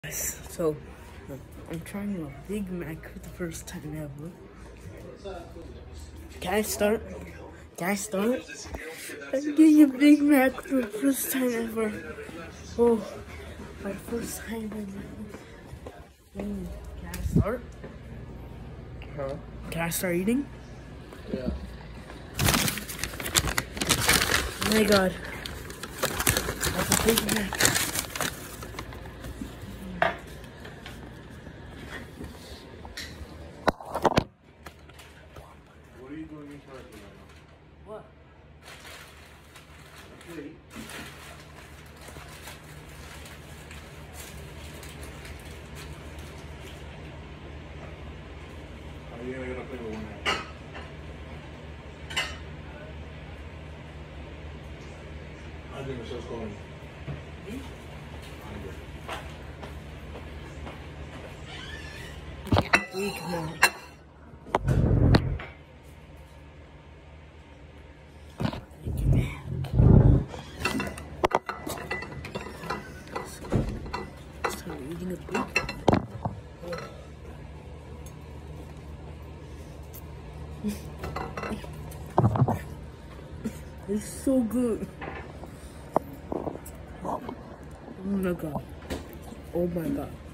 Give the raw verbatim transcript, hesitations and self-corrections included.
So, I'm trying a Big Mac for the first time ever. Can I start? Can I start? I'm getting a Big Mac for the first time ever. Oh, my first time ever. Mm, can I start? Huh? Can I start eating? Yeah. Oh my god. That's a Big Mac. What are you doing in Turkey right now? What? Wait. Are you gonna play with one hand? I think Michelle's calling. Me? Big Mac. Big Mac. Start eating a Big Mac. It's so good. Oh my god. Oh my god.